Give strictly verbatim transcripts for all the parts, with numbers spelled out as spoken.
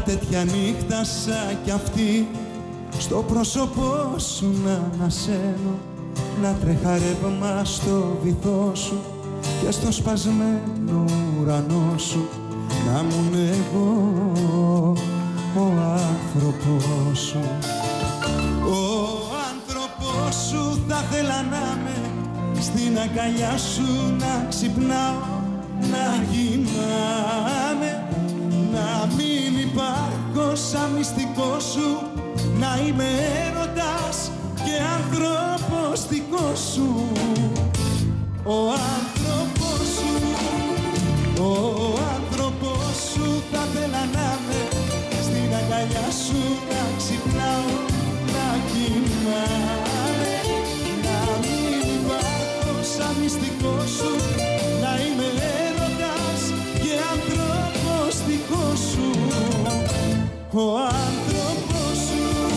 μια τέτοια νύχτα σαν κι αυτή, στο πρόσωπό σου να ανασένω, να τρεχαρεύμα στο βυθό σου και στο σπασμένο ουρανό σου να μουν εγώ ο άνθρωπος σου. Ο άνθρωπος σου θα θέλα να με, στην αγκαλιά σου να ξυπνάω, να κοιμάμαι, να μην υπάρχω σαν μυστικό σου, να είμαι έρωτας και άνθρωπος δικός σου. Ο άνθρωπος σου, ο άνθρωπος σου θα θέλα να με, στην αγκαλιά σου να ξυπνάω, να κοιμάμαι, να μην υπάρχω σαν μυστικό σου, να είμαι έρωτας και άνθρωπος δικός σου. Ο άνθρωπος σου.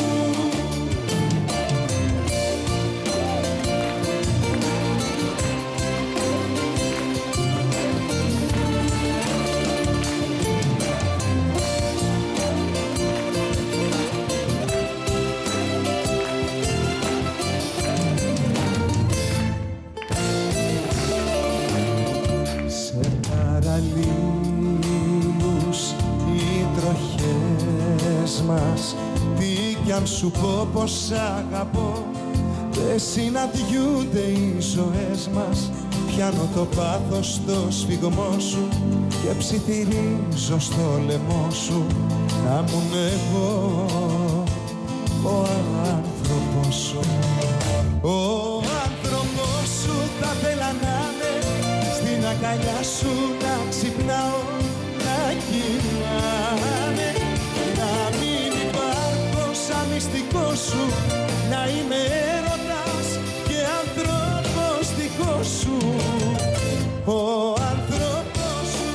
Μας, τι κι αν σου πω πως αγαπώ, δεν συναντιούνται οι ζωές μας. Πιάνω το πάθος στο σφιγμό σου και ψιθυρίζω στο λαιμό σου να μουν εγώ ο άνθρωπος σου. Ο άνθρωπος σου θα θέλα να με, στην αγκαλιά σου να ξυπνάω, να κοιμάμαι, να μην υπάρχω σαν μυστικό σου, να είμαι έρωτας και άνθρωπος δικός σου. Ο άνθρωπος σου.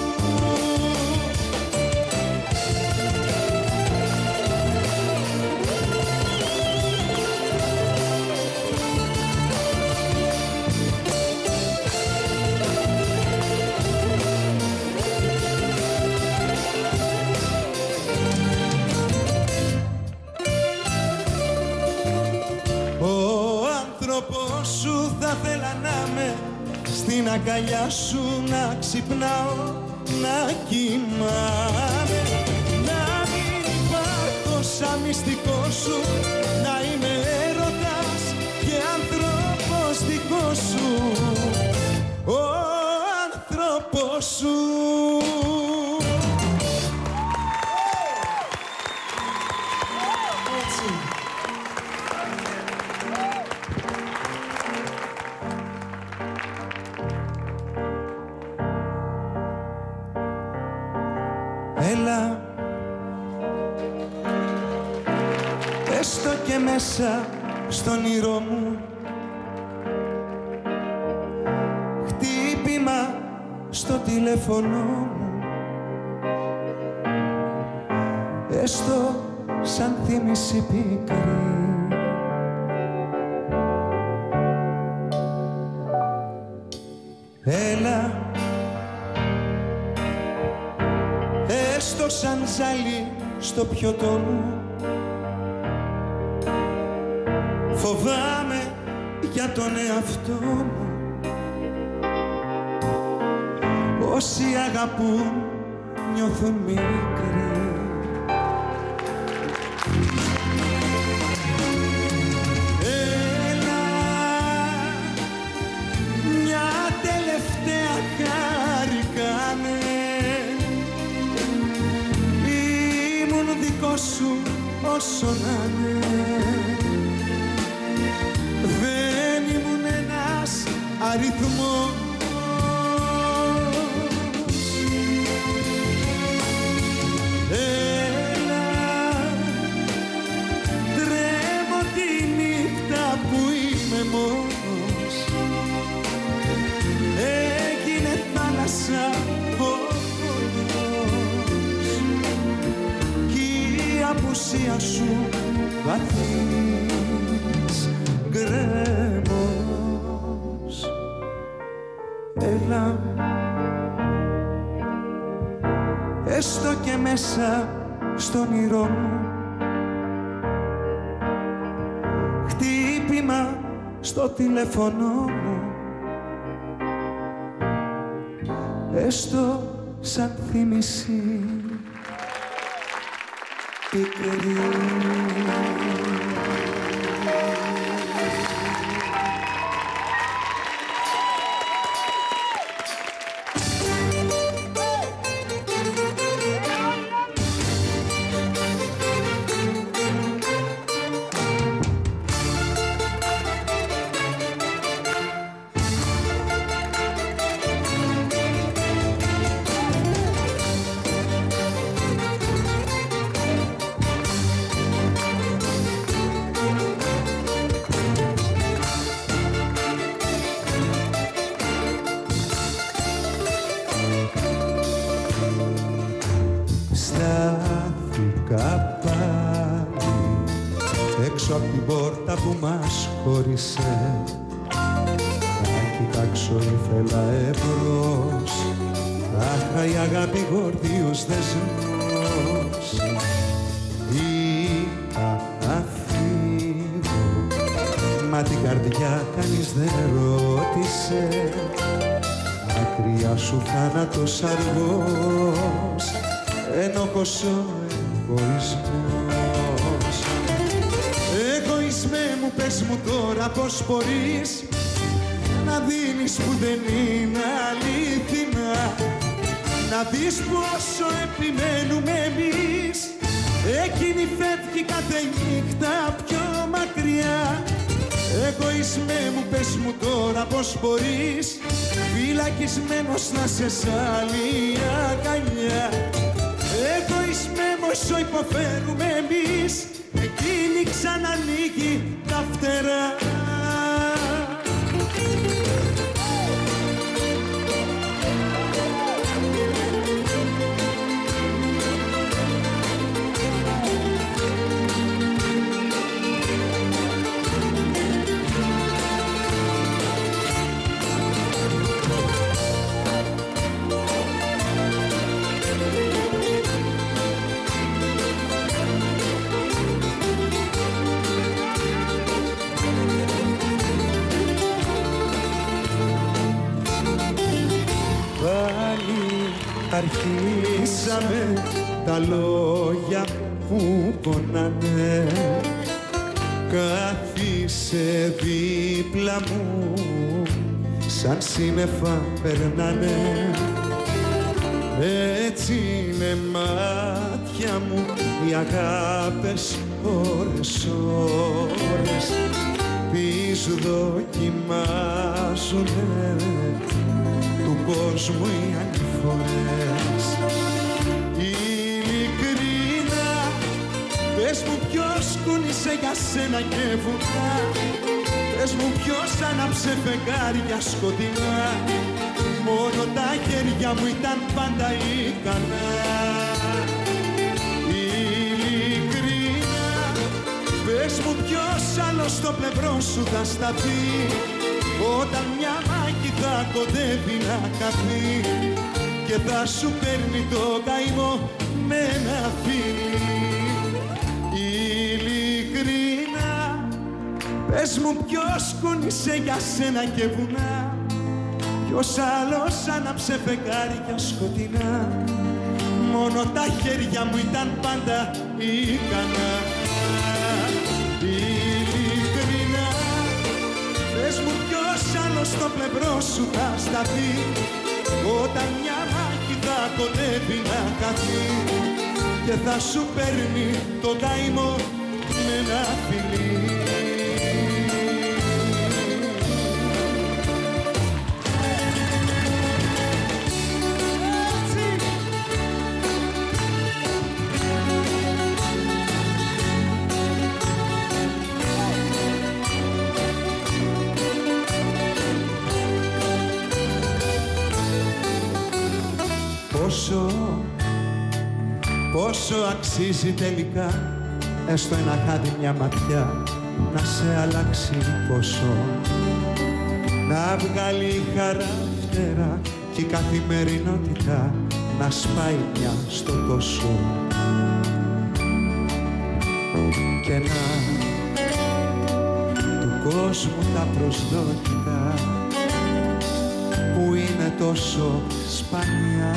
Σου θα θέλα να με, στην αγκαλιά σου να ξυπνάω, να κοιμάμαι, να μην υπάρχω σαν μυστικό σου, να είμαι έρωτας και άνθρωπος δικός σου. Ο άνθρωπος σου. Έλα, έστω και μέσα στον όνειρό μου, χτύπημα στο τηλέφωνο μου, έστω σαν θύμηση πικρή. Έλα, έστω σαν ζάλι στο πιωτό μου, φοβάμαι για τον εαυτό μου. Όσοι αγαπούν νιώθουν μικροί. Έλα, μια τελευταία χάρη κάνε, δικός σου όσο να είναι. Δεν ήμουν ένας αριθμός. Έλα, τρέμω τη νύχτα που είμαι μόνος. Έγινε θάλασσα ο απουσία σου βαθύς γκρέμος. Έλα, έστω και μέσα στο όνειρό μου. Χτύπημα στο τηλέφωνο μου, έστω σαν θύμηση πικρή. Στάθηκα πάλι έξω απ' την πόρτα που μας χώρισε. Να κοιτάξω ήθελα εμπρός, άχα η αγάπη γορδίος δεσμός. Είπα να φύγω, μα την καρδιά κανείς δεν ρώτησε. Μακριά σου θάνατος αργός, ένοχος ο εγωισμός. Εγωισμέ μου, πες μου τώρα πως μπορείς να δίνεις που δεν είναι αλήθινα. Να δεις πόσο επιμένουμε εμείς, εκείνη φεύγει κάθε νύχτα πιο μακριά. Εγωισμέ μου, πες μου τώρα πως μπορείς φυλακισμένος να σε σ' άλλη αγκαλιά. Εγωισμέ μου, όσο υποφέρουμε εμείς, εκείνη ξανανοίγει τα φτερά. Αρχίσαμε τα λόγια που πονάνε. Κάθισε δίπλα μου, σαν σύννεφα περνάνε. Έτσι είναι μάτια μου οι αγάπες ώρες ώρες. Τις δοκιμάζουνε του κόσμου οι ανηφορές. Ειλικρινά, πες μου ποιος κούνησε για σένα και βουνά. Πες μου ποιος άναψε φεγγάρια σκοτεινά. Μόνο τα χέρια μου ήταν πάντα ικανά. Ειλικρινά, πες μου ποιος άλλος στο πλευρό σου θα σταθεί όταν μια μάχη θα κοντεύει να καθεί και θα σου παίρνει το καημό με ένα φίλι. Ειλικρινά, πες μου ποιος κούνησε για σένα και βουνά. Ποιος άλλος άναψε φεγγάρια σκοτεινά. Μόνο τα χέρια μου ήταν πάντα ικανά. Ειλικρινά, πες μου ποιος άλλος στο πλευρό σου θα σταθεί όταν μια μάχη θα κοντεύει να χαθεί και θα σου παίρνει το καημό με ένα φιλί. Πόσο, πόσο αξίζει τελικά έστω ένα χάδι μια ματιά να σε αλλάξει πόσο. Να βγάλει χαρακτήρα και η καθημερινότητα να σπάει πια στο τόσο. κενά του κόσμου τα προσδόκητα που είναι τόσο σπάνια.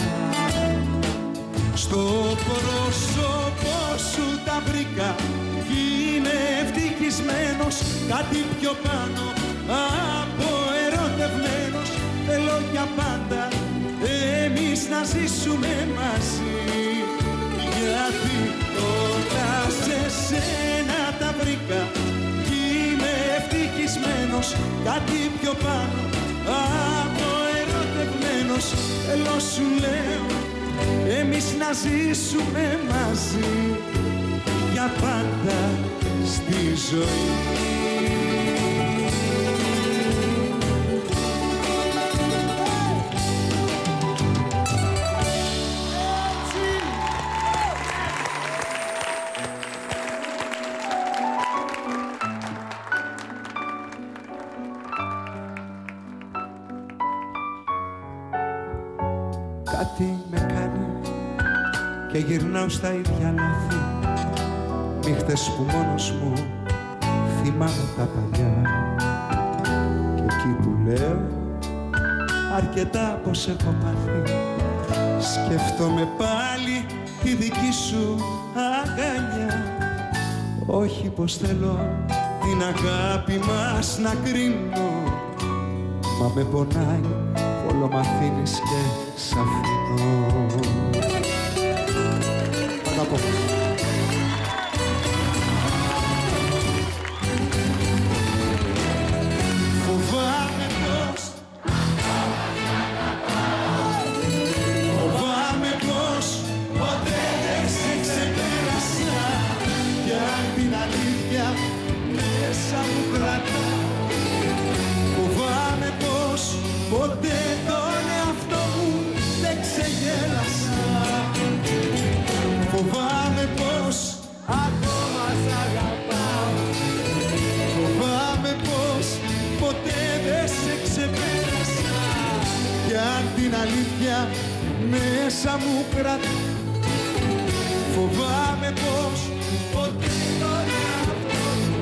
Στο πρόσωπό σου τα βρήκα κι είναι ευτυχισμένος, κάτι πιο πάνω από ερωτευμένος. Θέλω για πάντα εμείς να ζήσουμε μαζί, γιατί όλα σε σένα τα βρήκα κι είμαι ευτυχισμένος, κάτι πιο πάνω από ερωτευμένος. Θέλω σου λέω εμείς να ζήσουμε μαζί για πάντα στη ζωή. Κάτι με κάνει και γυρνάω στα ίδια λάθη, νύχτες που μόνος μου θυμάμαι τα παλιά. Και εκεί που λέω αρκετά πως έχω πάθει, σκέφτομαι πάλι τη δική σου αγκαλιά. Όχι πως θέλω την αγάπη μας να κρίνω, μα με πονάει όλο μ' αφήνεις και σ' αφήνω. Θα τα πω. Φοβάμαι πως Φοβάμαι πως ποτέ δεν σε ξεπέρασα, κι αν την αλήθεια μέσα μου κρατά. Φοβάμαι πως ποτέ τον εαυτό μου δεν ξεγέλασα. Φοβάμαι πως ακόμα σ' αγαπάω. Φοβάμαι πως ποτέ δεν σε ξεπέρασα, κι αν την αλήθεια μέσα μου κρατά. Φοβάμαι πως ποτέ τον εαυτό μου.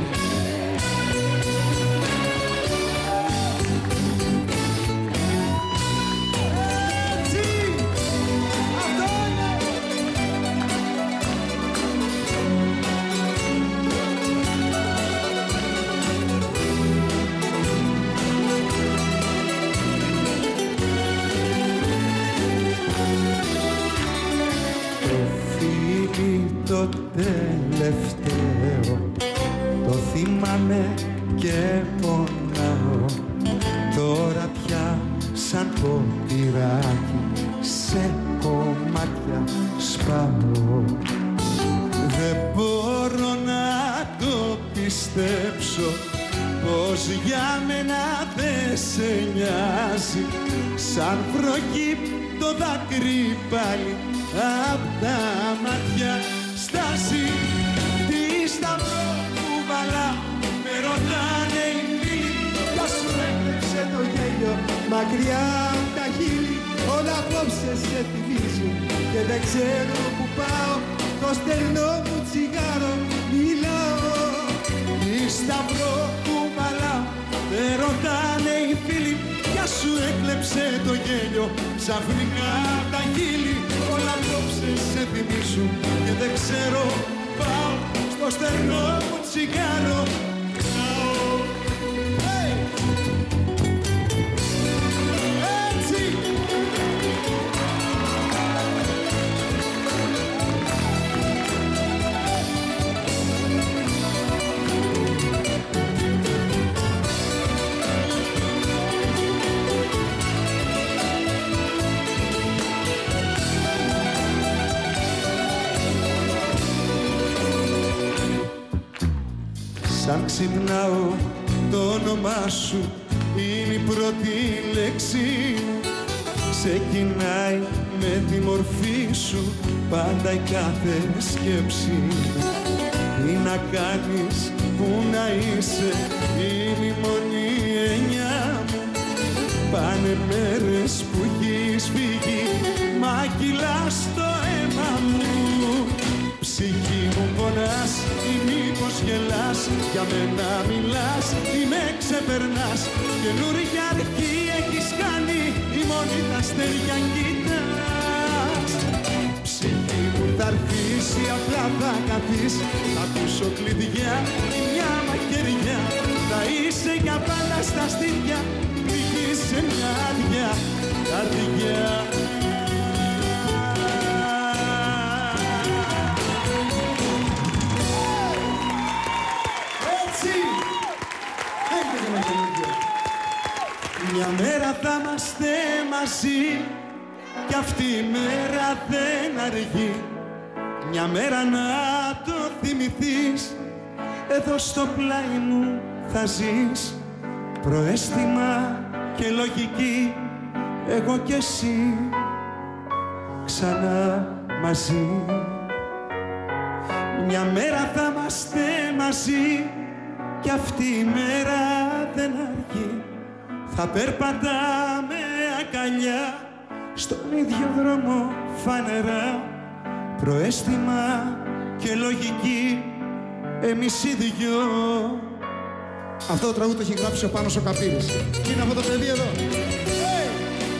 Το τελευταίο το θυμάμαι και πονάω, τώρα πια σαν ποτηράκι σε κομμάτια σπάω. Δεν μπορώ να το πιστέψω πως για μένα δεν σε νοιάζει, σαν προκύπτω δάκρυ πάλι απ' τα μάτια. Στάση τι σταυρό που βαλά, με ρωτάνε οι φίλοι, ποια σου έκλεψε το γέλιο μακριά απ' τα χείλη. Όλα απόψε σε θυμίζουν και δεν ξέρω που πάω, το στερνό μου τσιγάρο μιλάω. Τι σταυρό που βαλά, με ρωτάνε οι φίλοι, ποια σου έκλεψε το γέλιο ξαφνικά απ' τα χείλη. Όλα απόψε σε θυμίζουν και δεν ξέρω, πάω στο στερνό μου τσιγάρο. Hey! Έτσι! Σαν ξυπνάω το όνομά σου είναι η πρώτη λέξη μου. Ξεκινάει με τη μορφή σου πάντα η κάθε σκέψη μου. Τι να κάνεις, πού να είσαι, είναι η μόνη έννοια μου. Πάνε μέρες που έχεις φύγει, μα κυλάς το αίμα μου. Ψυχή μου πονάς, πως γελάς, για μένα μιλάς ή με ξεπερνάς. Καινούρια αρχή έχεις κάνει, η μόνη τα αστέρια κοιτάς. Ψυχή μου θα αρχίσει, απλά θα καθείς, θα ακούσω κλειδιά, μια μαχαιριά. Θα είσαι για πάντα στα στήθια, πληγείς σε μια άδεια καρδιά. Μια μέρα θα είμαστε μαζί κι αυτή η μέρα δεν αργεί. Μια μέρα να το θυμηθείς, εδώ στο πλάι μου θα ζεις. Προαίσθημα και λογική, εγώ κι εσύ ξανά μαζί. Μια μέρα θα είμαστε μαζί κι αυτή η μέρα δεν αργεί. Θα περπατάμε αγκαλιά στον ίδιο δρόμο φανερά. Προαίσθημα και λογική, εμείς οι δυο. Αυτό το τραγούδι το έχει γράψει ο Πάνος ο Καπίδης. Είναι αυτό το παιδί εδώ. Hey!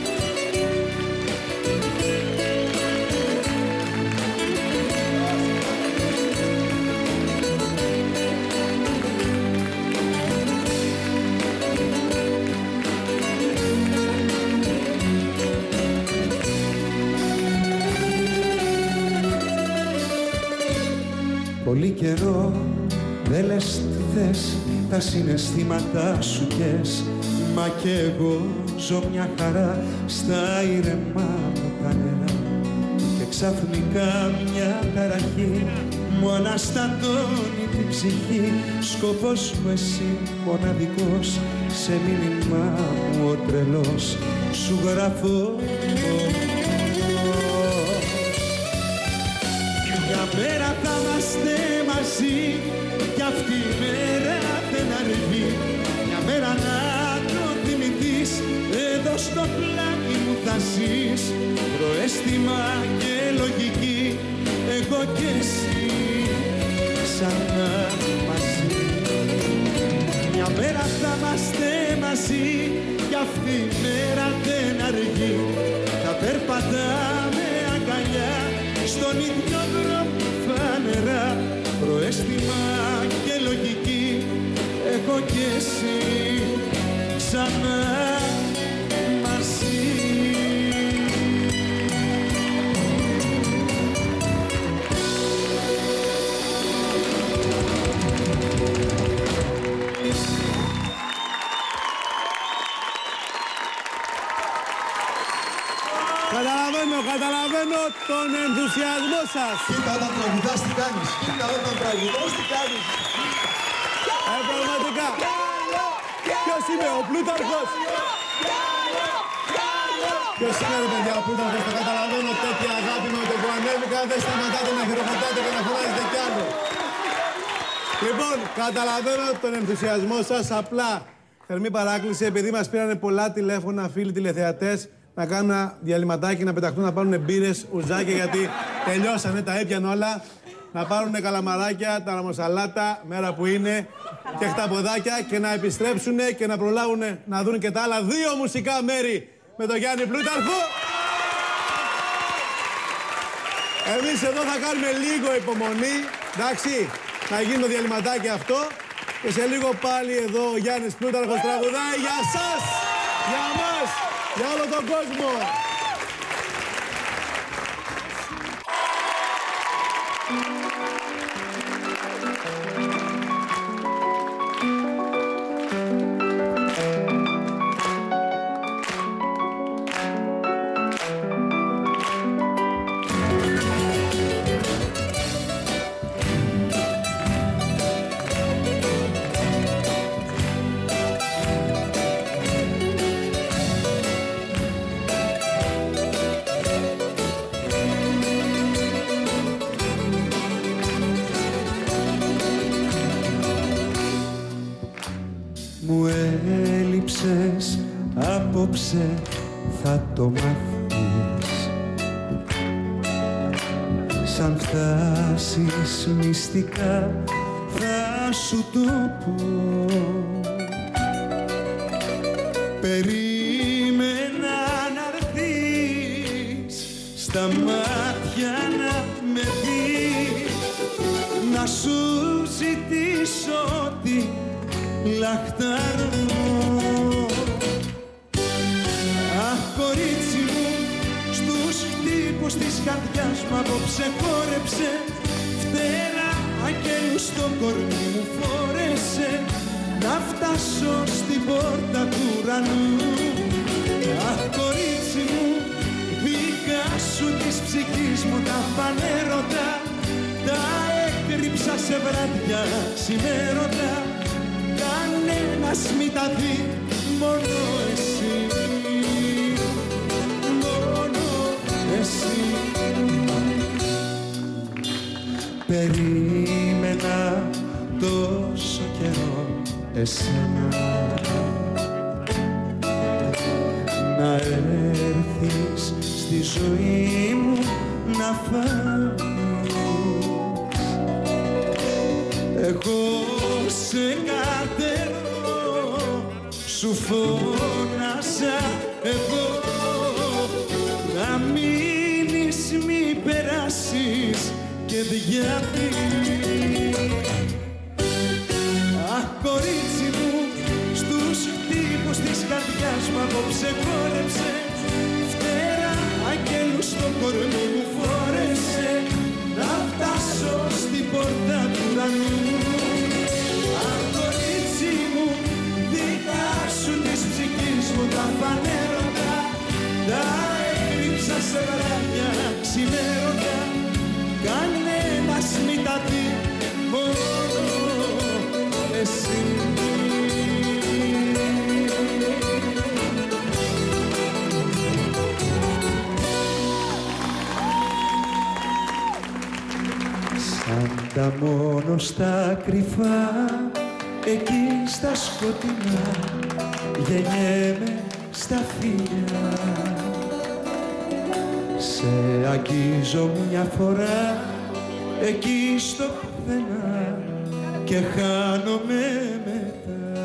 Πολύ καιρό δεν λες τι θες, τα συναισθήματά σου κες. Μα κι εγώ ζω μια χαρά στα ήρεμα μου τα νερά. Και ξαφνικά μια ταραχή μου αναστατώνει την ψυχή. Σκοπός μου εσύ μοναδικός, σε μήνυμά μου ο τρελός σου γράφω. Μια μέρα θα είμαστε μαζί κι αυτή η μέρα δεν αργεί. Μια μέρα να το θυμηθείς, εδώ στο πλάι μου θα ζεις. Προαίσθημα και λογική, εγώ κι εσύ ξανά μαζί. Μια μέρα θα είμαστε μαζί κι αυτή η μέρα δεν αργεί. Θα περπατάμε αγκαλιά στον ίδιο δρόμο φανερά. Προαίσθημα και λογική, εγώ κι εσύ ξανά μαζί. Καταλαβαίνω, καταλαβαίνω τον ενθουσιασμό σας. Κοίτα όταν τραγουδάς τι κάνεις. Κοίτα όταν τραγουδάς τι κάνεις. Ε, πραγματικά. Ποιος είμαι, ο Πλούταρχος. Ποιος είναι, ρε παιδιά, ο Πλούταρχος. Το καταλαβαίνω, τέτοια αγάπη με το που ανέβηκα. Δεν σταματάτε να χειροκροτάτε και να φωνάζετε κι άλλο. Λοιπόν, καταλαβαίνω τον ενθουσιασμό σας. Απλά, θερμή παράκληση, επειδή μας πήρανε πολλά τηλέφωνα φίλοι τηλεθεατές, να κάνουν ένα διαλυματάκι, να πεταχτούν, να πάρουν μπύρες, ουζάκια, γιατί τελειώσανε, τα έπιαν όλα. Να πάρουν καλαμαράκια, ταραμοσαλάτα, μέρα που είναι, και χταποδάκια, και να επιστρέψουν και να προλάβουν να δουν και τα άλλα δύο μουσικά μέρη με τον Γιάννη Πλούταρχο. Εμείς εδώ θα κάνουμε λίγο υπομονή, εντάξει, να γίνει το διαλυματάκι αυτό, και σε λίγο πάλι εδώ ο Γιάννης Πλούταρχος τραγουδάει για σας, για μας, για όλο τον κόσμο. Μου έλειψες, απόψε θα το μάθεις. Σαν φτάσεις μυστικά θα να σου το πω. Περίμενα να έρθεις στα μάτια να με δεις, να σου ζητήσω τη λαχταρώ. Αχ, κορίτσι μου, στους χτύπους της καρδιάς μου απόψε χόρεψε, φτερά αγγέλους στο κορμί μου φόρεσε, να φτάσω στην πόρτα του ουρανού. Αχ, κορίτσι μου, δικά σου της ψυχής μου τα φανέρωτα, τα έκρυψα σε βράδια ξημέρωτα, κανένας μη τα δει, μόνο εσύ, μόνο εσύ. Περίμενα τόσο καιρό εσένα να έρθεις στη ζωή μου να φανείς. Εγώ σε κατερώ, σου φώνασα εγώ, να μείνεις μη περάσεις και διαβείς. Αχ, κορίτσι μου, στους χτύπους της καρδιάς μου απόψε χόρεψε, φτερά αγγέλους στο κορμί μου φόρεσε, να φτάσω στην πόρτα του ουρανού. Αχ, κορίτσι μου, δικά σου της ψυχής μου τα φανέρωτα, τα έκρυψα σε βράδια ξημέρωτα, κανένας μη τα δει, μόνο εσύ. Σαν τα μόνο στα κρυφά, εκεί στα σκοτεινά, γεννιέμαι στα φίλια. Σε αγγίζω μια φορά, εκεί στο πουθενά, και χάνομαι μετά.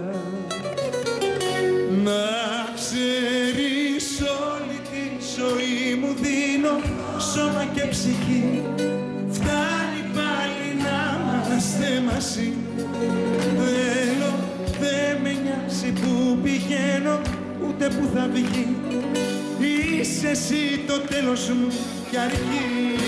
Να ξέρεις, όλη τη ζωή μου δίνω, σώμα και ψυχή, φτάνει πάλι να είμαστε μαζί. Θέλω, δεν με νοιάζει που πηγαίνω, ούτε που θα βγει, είσαι εσύ το τέλος μου κι αρκεί.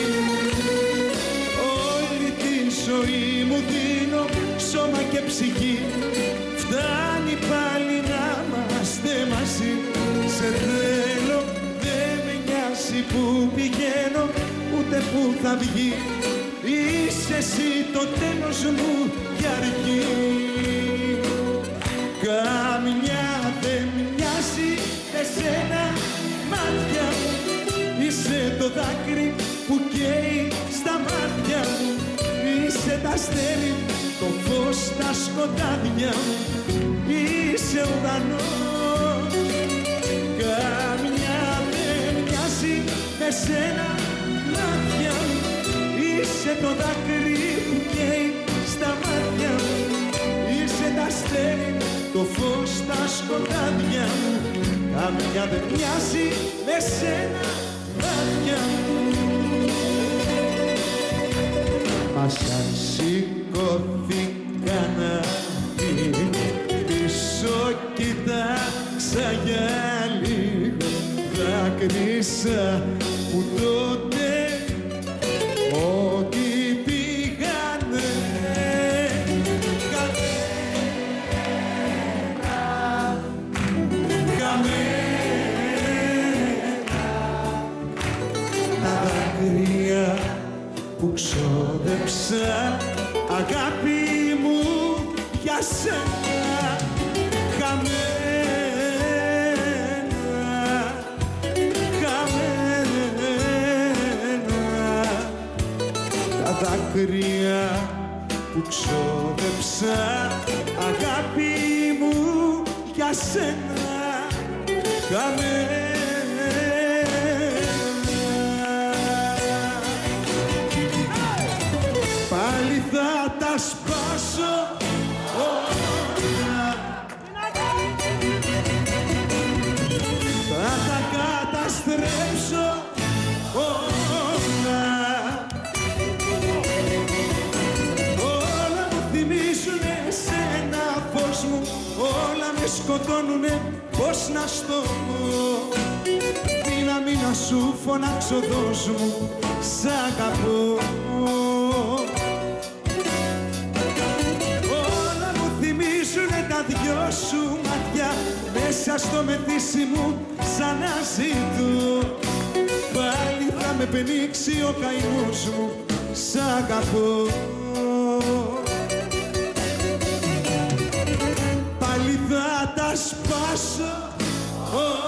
Όλη τη ζωή μου δίνω, σώμα και ψυχή, φτάνει πάλι να είμαστε μαζί. Σε θέλω, δεν με νοιάζει που πηγαίνω, ούτε που θα βγει, είσαι εσύ το τέλος μου κι αρκεί. Καμιά δεν μοιάζει εσένα μάτια μου, είσαι το δάκρυ που καίει στα μάτια μου, είσαι τα αστέρι, το φως στα σκοτάδια μου, είσαι ουρανός. Καμιά δεν μοιάζει με σένα μάτια μου, είσαι το δάκρυ που καίει στα μάτια μου, είσαι τα αστέρι, το φως στα σκοτάδια μου, καμιά δεν μοιάζει με σένα μάτια μου. Μα σαν σηκώθηκα να φύγω, πίσω κοιτάξα για λίγο, δάκρυσα που τότε ό,τι πήγανε καμένα, καμένα. Τα δάκρυα που ξόδεψα, αγάπη μου, για σένα, χαμένα, χαμένα. Τα δάκρυα που ξόδεψα, αγάπη μου, για σένα, χαμένα. Πάλι θα τα σπάω σπάσω όλα, θα τα καταστρέψω όλα. Όλα μου θυμίζουνε εσένα φως μου, όλα με σκοτώνουνε, πώς να στο πω. Δύναμη να σου φωνάξω, δώσ' μου, σ' αγαπώ. Όλα μου θυμίζουνε τα δυο σου μάτια, μέσα στο μεθύσι μου σαν να ζητώ. Πάλι θα με πενίξει ο καημός μου, σ' αγαπώ. Πάλι θα τα σπάσω όλα.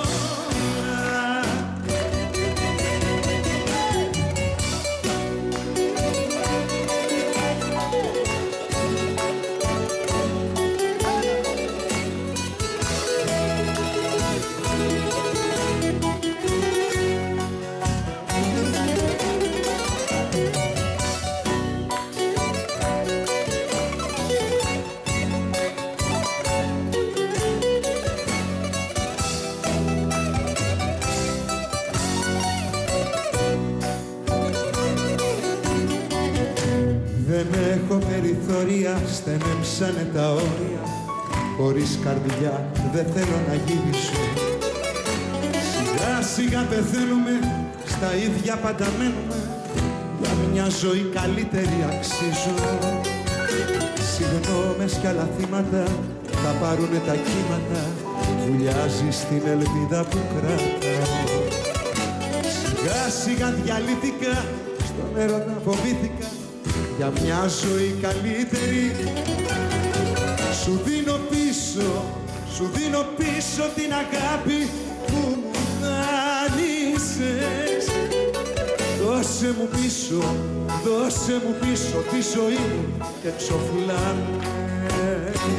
Δεν έχω περιθώρια, στενέψανε τα όρια. Χωρίς καρδιά δεν θέλω να γυρίσω. Σιγά σιγά πεθαίνουμε, στα ίδια πάντα μένουμε. Για μια ζωή καλύτερη αξίζω. Συγγνώμες κι άλλα θύματα θα πάρουνε τα κύματα. Βουλιάζει στην ελπίδα που κρατάω. Σιγά σιγά διαλύθηκα, στον έρωτα φοβήθηκα. Για μια ζωή καλύτερη σου δίνω πίσω, σου δίνω πίσω την αγάπη που μου δάνεισες. Δώσε μου πίσω, δώσε μου πίσω τη ζωή μου και ξοφλάμε.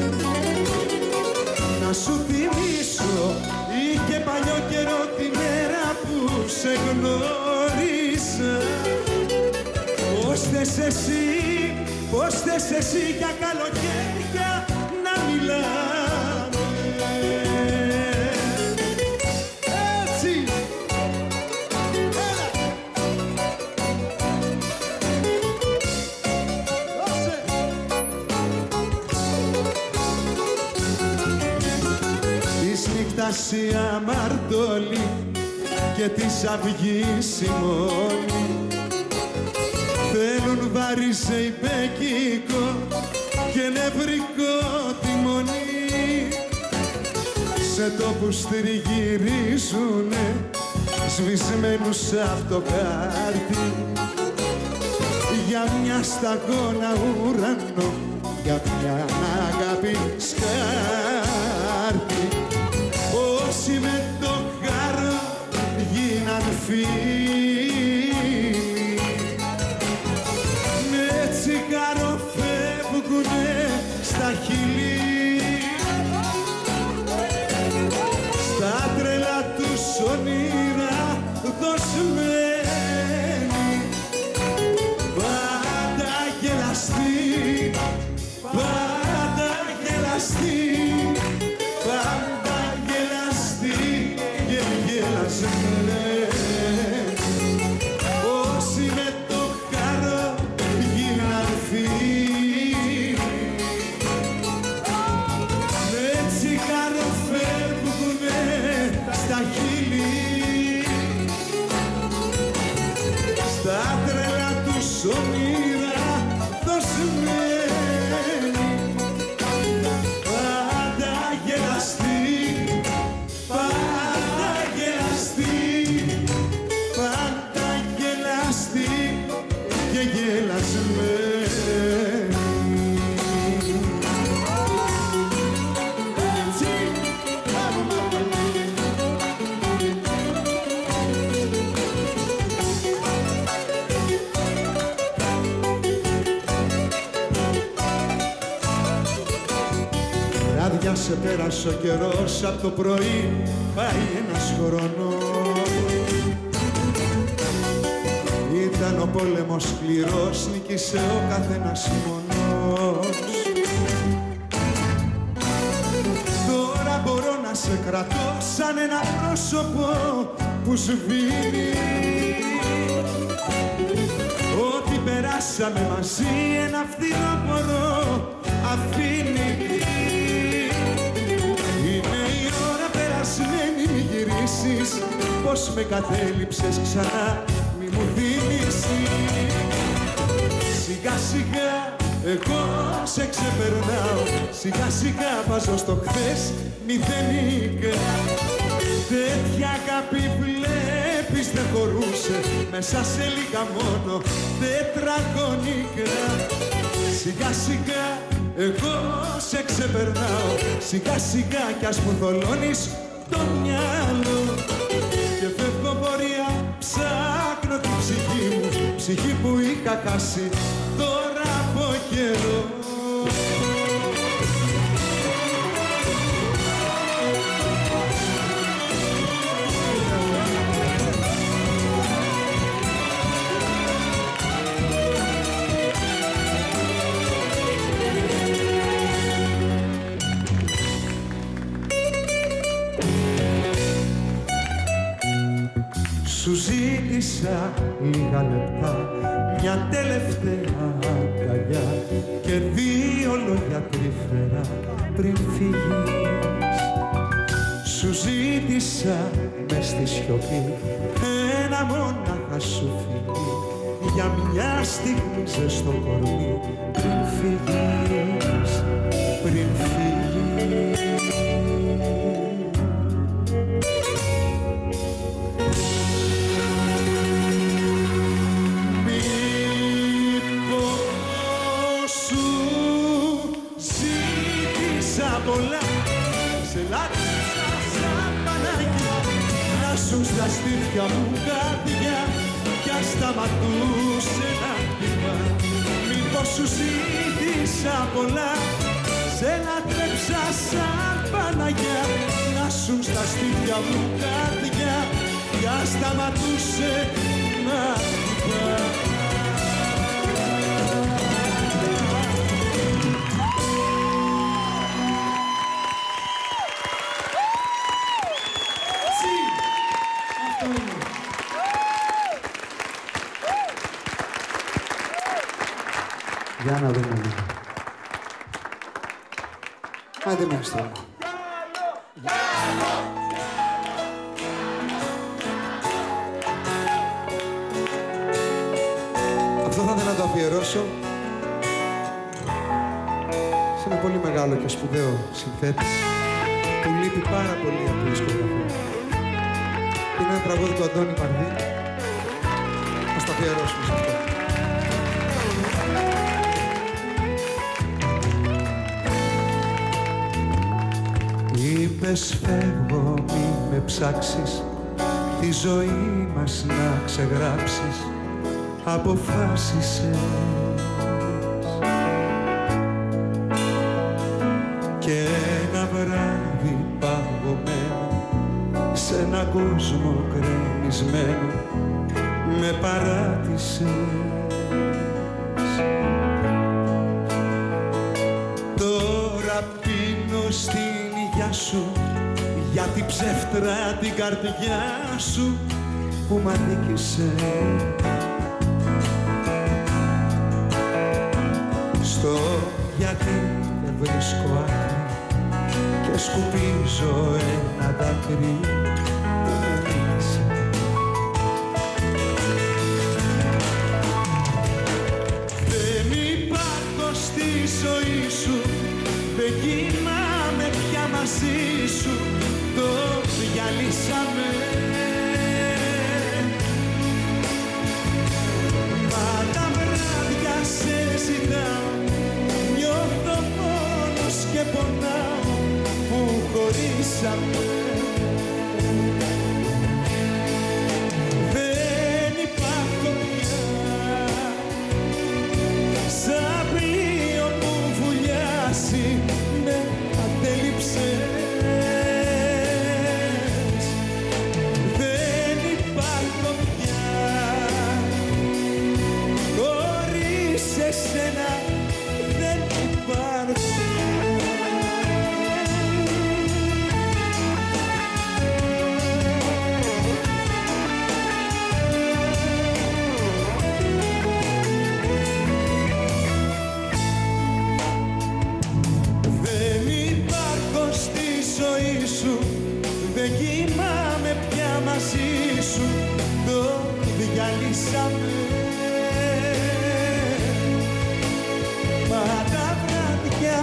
Να σου θυμίσω είχε παλιό καιρό τη μέρα που σε γνώρισα. Πώς θες εσύ, πώς θες εσύ για καλοκαίρια να μιλάμε. Έτσι! Έλα! Δώσε! Της νύχτας η αμαρτωλή και της αυγής η μόνη θέλουν βάρη σε υπέκικο και νευρικό τιμονί. Σε τόπους τριγυρίζουνε σβησμένους απ' το χάρτη. Για μια σταγόνα ουρανό, για μια αγάπη σκάρτη. Όσοι με το χαρό γίναν φίλοι, τσιγάρο φεύγουνε στα χείλη. Στα τρελά τους όνειρα δοσμένοι, πάντα γελαστοί, πάντα γελαστοί, πάντα γελαστοί και γελασμένοι. Όσοι με το χαρό γίναν φίλοι, με τσιγάρο φεύγουνε στα χείλη. Στα τρελά τους όνειρα δοσμένοι, πάντα γελαστοί, πάντα γελαστοί, πάντα γελαστοί και γελασμένοι. Έτσι! Βράδια σε πέρασε ο καιρός, απ' το πρωί πάει ένας χρόνος. Ήταν ο πόλεμος σκληρός, νίκησε ο καθένας μόνος. σε κρατώ σαν ένα πρόσωπο που σβήνει. Ό,τι περάσαμε μαζί ένα φθινόπωρο αφήνει. Είναι η ώρα περασμένη, μη γυρίσεις, πως με κατέληψες ξανά, μη μου θύμισεις. Σιγά σιγά εγώ σε ξεπερνάω, σιγά σιγά βάζω στο χθες μηδενικά. Τέτοια αγάπη βλέπεις δεν χωρούσε μέσα σε λίγα μόνο τετραγωνικά. Σιγά σιγά εγώ σε ξεπερνάω, σιγά σιγά κι ας μου θολώνεις το μυαλό. Και φεύγω πορεία, ψάχνω την ψυχή μου, ψυχή που είχα χάσει τώρα από καιρό. Σου ζήτησα λίγα λεπτά, μια τελευταία αγκαλιά και δύο λόγια τρυφερά πριν φύγεις. Σου ζήτησα μες στη σιωπή ένα μόναχα σου φιλί για μια στιγμή ζεστό κορμί πριν φύγεις, πριν φύγεις. Πολλά, σε λάτρεψα σαν Παναγιά, να σου στα στήθια μου καρδιά κι ας σταματούσε να χτυπά. Μήπως σου ζήτησα πολλά, σε λάτρεψα σαν Παναγιά, να σου στα στήθια μου καρδιά κι ας σταματούσε να χτυπά. Για να δούμε λίγο. Άντε μέσα τώρα. Αυτό θα ήθελα να το αφιερώσω σε ένα πολύ μεγάλο και σπουδαίο συνθέτη που λείπει πάρα πολύ από τη δισκογραφία. Είναι ένα τραγούδι του Αντώνη Παρδί. Ας το αφιερώσουμε σε αυτό. Είπες φεύγω μη με ψάξεις, τη ζωή μας να ξεγράψεις, αποφάσισες. Και ένα βράδυ παγωμένο σε έναν κόσμο κρεμισμένο με παράτησες. Τώρα πίνω στην υγειά σου για την ψεύτρα την καρδιά σου που μ' αδίκησε. Στο γιατί δεν βρίσκω άκρη και σκουπίζω ένα δάκρυ που με νίκησε. Δεν υπάρχω στη ζωή σου, δεν κοιμάμαι πια μαζί σου, το διαλύσαμε. Μα τα βράδια σε ζητάω, νιώθω μόνος και πονάω που χωρίσαμε. Δεν υπάρχω πια σαν πλοίο που βουλιάσει με κατέληψες. Δεν υπάρχω πια χωρίς εσένα, δεν υπάρχω.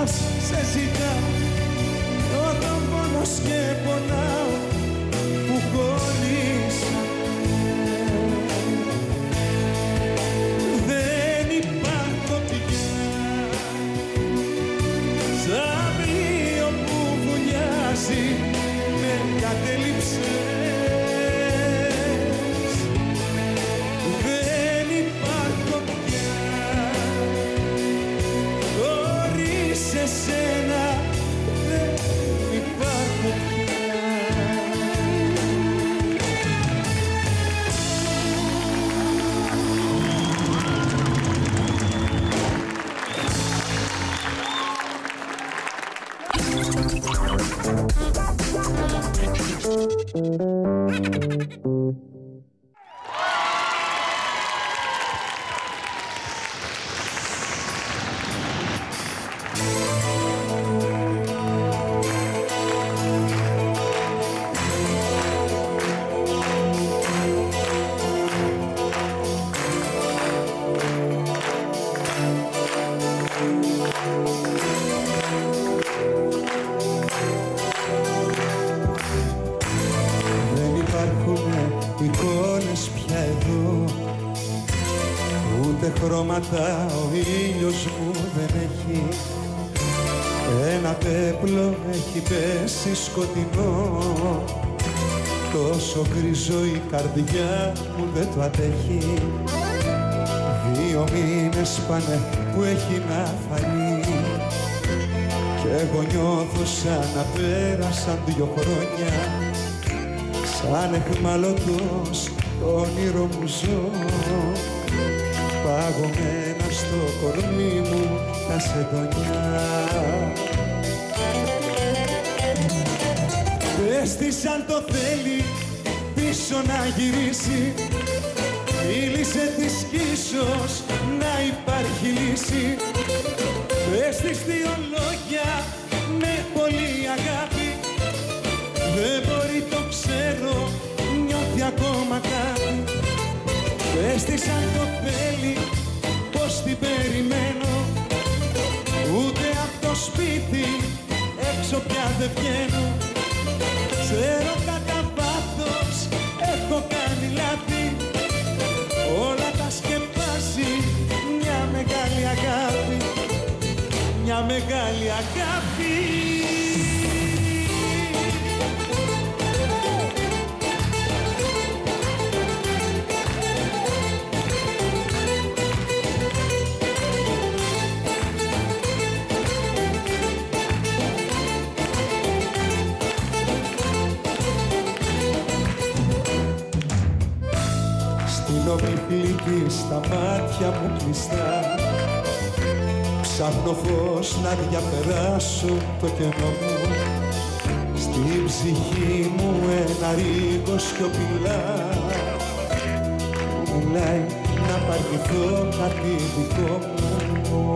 μήνας σε ζητάω, νιώθω μόνος και πονάω που χωρίσαμε. Δεν υπάρχω πια σαν πλοίο που βουλιάζει με κατέληψες. Δεν υπάρχω πια χωρίς εσένα, δεν υπάρχω πια. Εικόνες πια εδώ, ούτε χρώματα ο ήλιος μου δεν έχει. Ένα πέπλο έχει πέσει σκοτεινό, τόσο γκρίζο η καρδιά μου δεν το αντέχει. Δύο μήνες πάνε που έχει να φανεί κι εγώ νιώθω σαν να πέρασαν δύο χρόνια. Σαν εχμαλωτός το όνειρο μου ζω, παγωμένα στο κορμί μου τα σεντονιά. Πες της αν το θέλει πίσω να γυρίσει, μίλησε της κι ίσως να υπάρχει λύση. Πες της δύο λόγια με πολύ αγάπη, δεν μπορεί το ξέρω, νιώθει ακόμα κάτι. Πες της αν το θέλει, πως την περιμένω, ούτε απ' το σπίτι έξω πια δεν βγαίνω. Ξέρω κατά βάθος έχω κάνει λάθη, όλα τα σκεπάσει μια μεγάλη αγάπη, μια μεγάλη αγάπη. Νομιχλίκη στα μάτια μου κλειστά, ψάχνω φως να διαπεράσω το κενό μου. Στην ψυχή μου ένα ρίγο σιωπηλά μιλάει να παρκηθώ κάτι δικό μου.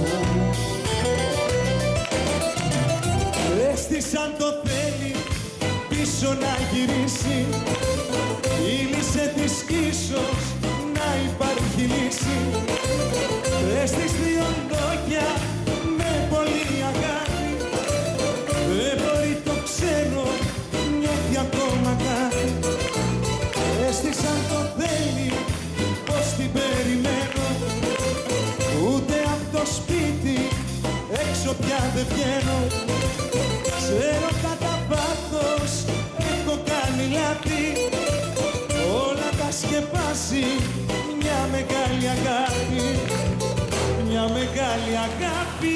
Πες της αν το θέλει πίσω να γυρίσει, μίλησε της κι ίσως να υπάρχει λύση. Πες της δύο λόγια με πολύ αγάπη, δεν μπορεί το ξέρω, νιώθει ακόμα κάτι. Πες της αν το θέλει πως την περιμένω, ούτε απ' το σπίτι έξω πια δεν βγαίνω. Ξέρω κατά βάθος έχω κάνει λάθη, όλα τα σκεπάσει μια μεγάλη αγάπη, μια μεγάλη αγάπη.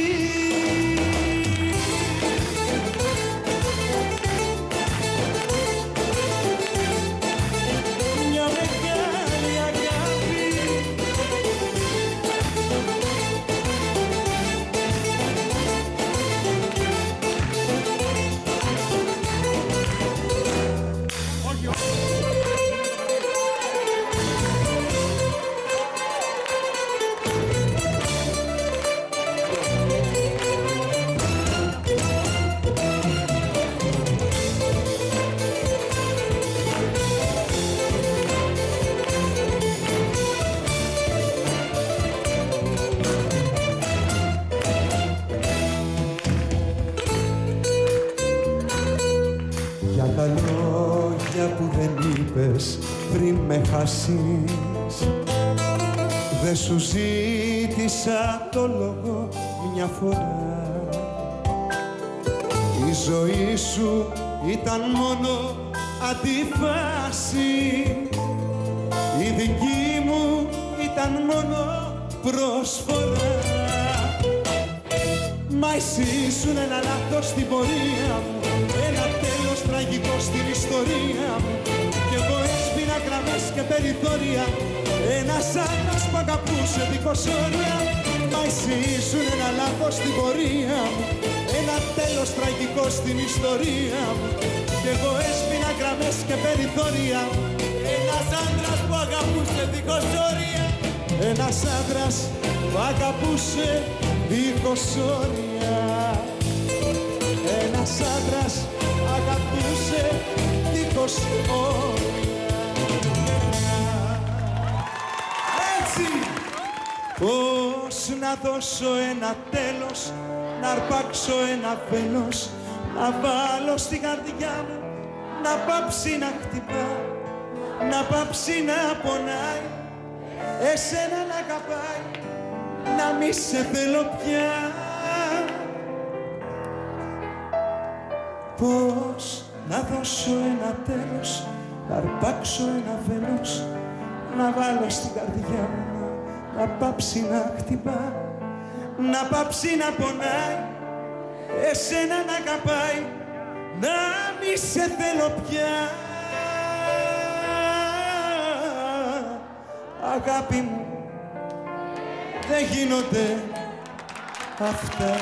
Μια μεγάλη αγάπη. είπες πριν με χάσεις. Δε σου ζήτησα το λόγο μια φορά. Η ζωή σου ήταν μόνο αντίφαση. Η δική μου ήταν μόνο προσφορά. Μα εσύ ήσουν ένα λάθος στην πορεία μου, ένα τέλος τραγικό στην ιστορία μου. Κι εγώ έσπινα γραμμές και περιθώρια, ένας άντρας που αγαπούσε δίχως όρια. Μα εσύ ήσουν ένα λάθος στην πορεία μου, ένα τέλος τραγικό στην ιστορία μου. Κι εγώ έσπινα γραμμές και περιθώρια, ένας άντρας που αγαπούσε δίχως όρια. Ένας άντρας που αγαπούσε δίχως όρια. Ένας άντρας αγαπούσε δίχως όρια. Έτσι! Πώς να δώσω ένα τέλος, να αρπάξω ένα βέλος, να βάλω στην καρδιά μου, να πάψει να χτυπά, να πάψει να πονάει, εσένα να αγαπάει, να μη σε θέλω πια. Πώς να δώσω ένα τέλος, να αρπάξω ένα βέλος, να βάλω στην καρδιά μου, να πάψει να χτυπά, να πάψει να πονάει, εσένα να αγαπάει, να μη σε θέλω πια. Αγάπη μου, δεν γίνονται αυτά.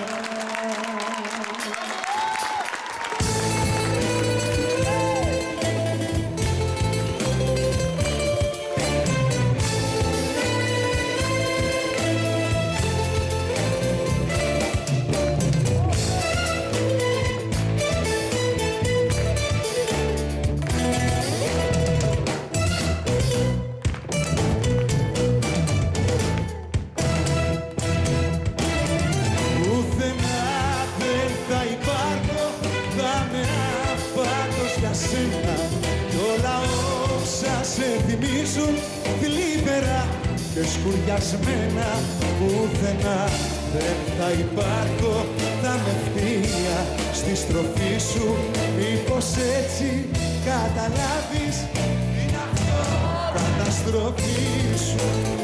Σκουριασμένα πουθενά δεν θα υπάρχω, θα με ευθεία στη στροφή σου. Μήπως έτσι καταλάβεις είναι αυτό καταστροφή σου.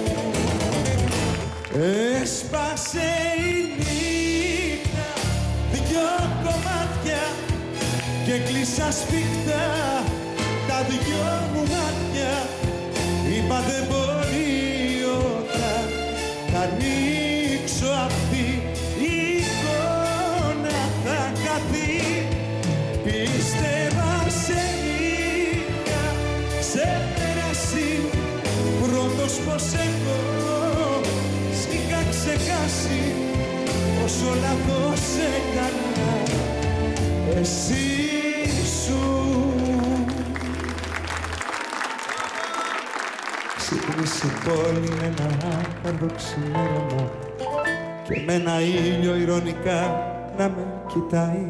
Έσπασε η νύχτα δυο κομμάτια και κλείσα σφιχτά τα δυο μου μάτια. Είπα δεν μπορεί θα ανοίξω αυτή η εικόνα θα καθεί. Πίστευα σε λίγα, σε πέρασι πρώτος πως εγώ σ' είχα ξεχάσει όσο λάθος έκανα εσύ σου. Ξύπνησε η πόλη με ένα άκαρδο ξημέρωμα και με ένα ήλιο ηρωνικά να με κοιτάει.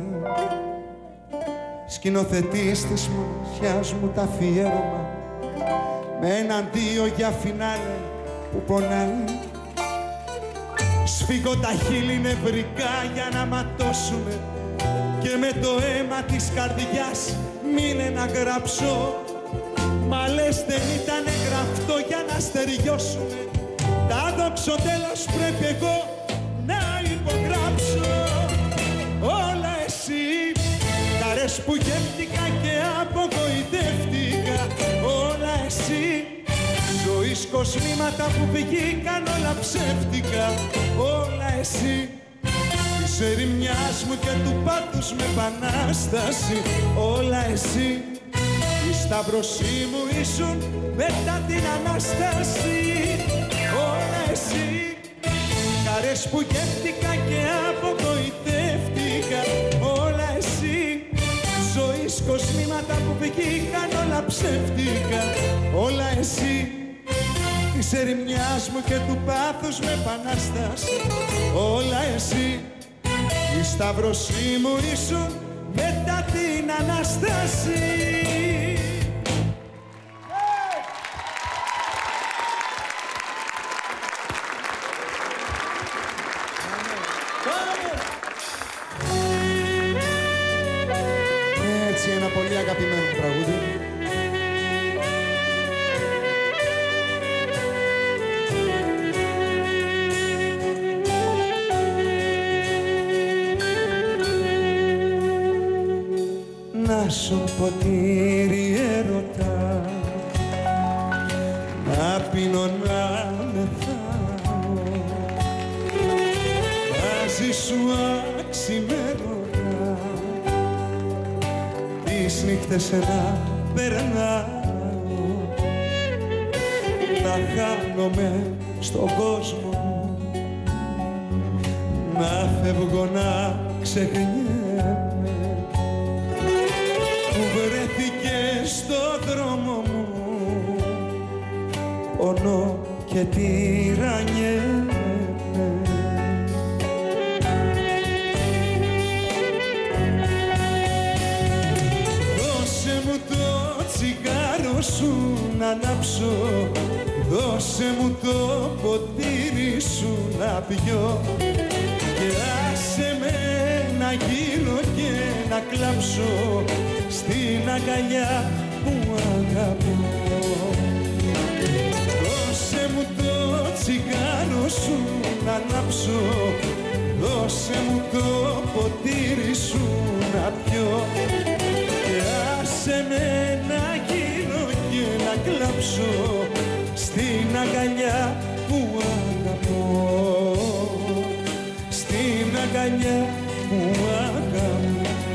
Σκηνοθετής της μοναξιάς μου τα αφιέρωμα με ένα αντίο για φινάλε που πονάει. Σφίγγω τα χείλη νευρικά για να ματώσουνε και με το αίμα της καρδιάς μείνε να γράψω. Μα λες δεν ήτανε γραφτό για να στεριώσουνε. Τα δόξω τέλος πρέπει εγώ να υπογράψω. Όλα εσύ, χαρές που γεύτηκα και απογοητεύτηκα. Όλα εσύ, ζωής κοσμήματα που βγήκαν όλα ψεύτικα. Όλα εσύ, της ερημιάς μου και του πάθους με επανάσταση. Όλα εσύ, η σταυρωσή μου ήσουν μετά την Ανάσταση. Όλα εσύ, χαρές που γεύτηκα και απογοητεύτηκα. Όλα εσύ, ζωής κοσμήματα που βγήκαν όλα ψεύτικα. Όλα εσύ, της ερημιάς μου και του πάθους με επανάσταση. Όλα εσύ, η σταυρωσή μου ήσουν μετά την Ανάσταση. σου ποτήρι έρωτα, να πίνω να μεθάω, μαζί σου αξιμέρωτα, τις νύχτες να περνάω, να χάνομαι στον κόσμο μου, να φεύγω να ξεχνιέμαι, που βρέθηκε στο δρόμο μου, πονώ και τυραννιέμαι. Δώσε μου το τσιγάρο σου να ανάψω, δώσε μου το ποτήρι σου να πιω, και άσε με να γύρω και να κλάψω στην αγκαλιά που αγαπώ. Δώσε μου το τσιγάρο σου να ανάψω, δώσε μου το ποτήρι σου να πιω, και άσε με να γύρω και να κλάψω στην αγκαλιά που αγαπώ, στην αγκαλιά που αγαπώ.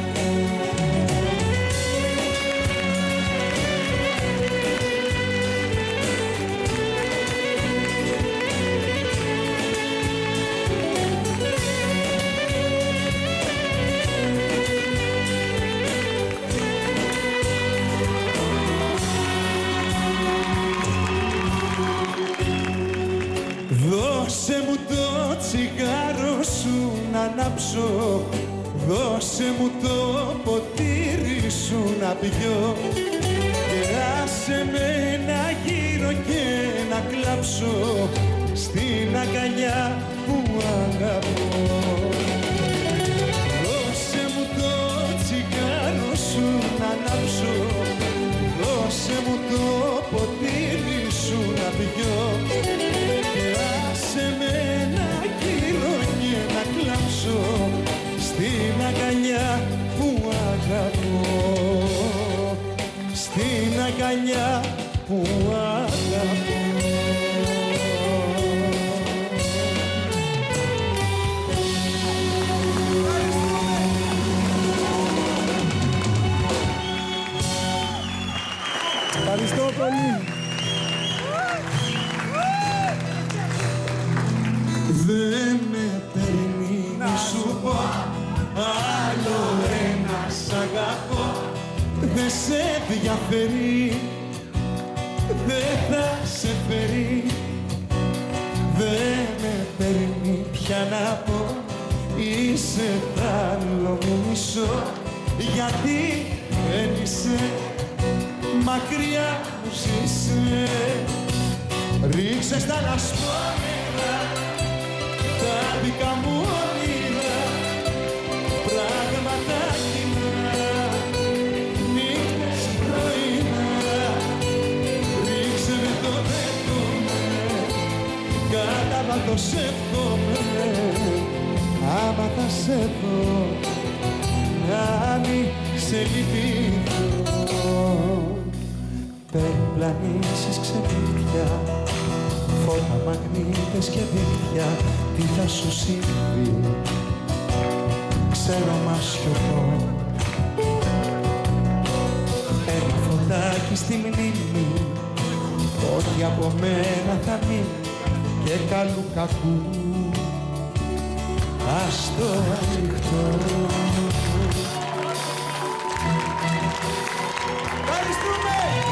Δώσε μου το τσιγάρο σου να ανάψω, δώσε μου το ποτήρι σου να πιω, και άσε με να γύρω και να κλάψω στην αγκαλιά που αγαπώ. Δώσε μου το τσιγάρο σου να ανάψω, δώσε μου το ποτήρι σου να πιω, και άσε με να γύρω και να κλάψω στην αγκαλιά που αγαπώ, στην αγκαλιά που αγαπώ. Ευχαριστώ πολύ. Δεν με παίρνει να σου πω άλλο ένα σ' αγαπώ, δεν σε ενδιαφέρει, δεν θα σε φέρει. Δεν με παίρνει πια να πω είσαι τ' άλλο μου μισό, γιατί δεν είσαι μακριά μου ζήσε. Ρίξε στα λασπόνερα τα δικά μου όνειρα, πράγματα κοινά, νύχτες πρωινά. Ρίξε με το δέχομαι, καταβάλ' το σεύχομαι, άμα θα σε δω να μην σε λυπηθώ. Περιπλανήσεις ξενύχια, φώτα, μαγνήτες και δίχτυα, τι θα σου συμβεί, ξέρω μα σιωπώ. Ένα φωτάκι στη μνήμη, ό,τι από μένα θα μείνει, και καλού κακού ας το ανοιχτώ. Ευχαριστούμε!